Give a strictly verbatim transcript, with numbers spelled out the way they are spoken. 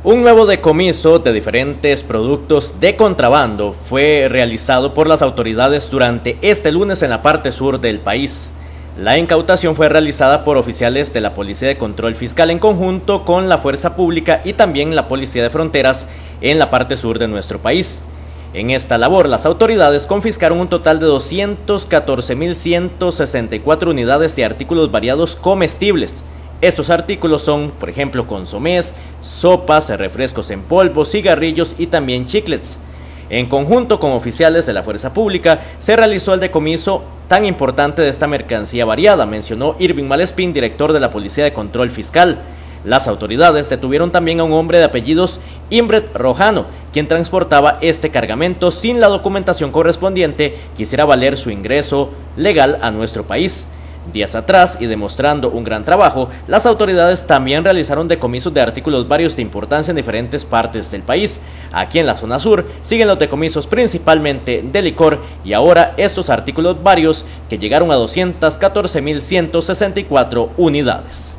Un nuevo decomiso de diferentes productos de contrabando fue realizado por las autoridades durante este lunes en la parte sur del país. La incautación fue realizada por oficiales de la Policía de Control Fiscal en conjunto con la Fuerza Pública y también la Policía de Fronteras en la parte sur de nuestro país. En esta labor, las autoridades confiscaron un total de doscientos catorce mil ciento sesenta y cuatro unidades de artículos variados comestibles. Estos artículos son, por ejemplo, consomés, sopas, refrescos en polvo, cigarrillos y también chiclets. En conjunto con oficiales de la Fuerza Pública, se realizó el decomiso tan importante de esta mercancía variada, mencionó Irving Malespín, director de la Policía de Control Fiscal. Las autoridades detuvieron también a un hombre de apellidos Imbret Rojano, quien transportaba este cargamento sin la documentación correspondiente que hiciera valer su ingreso legal a nuestro país. Días atrás, y demostrando un gran trabajo, las autoridades también realizaron decomisos de artículos varios de importancia en diferentes partes del país. Aquí en la zona sur siguen los decomisos principalmente de licor y ahora estos artículos varios que llegaron a doscientos catorce mil ciento sesenta y cuatro unidades.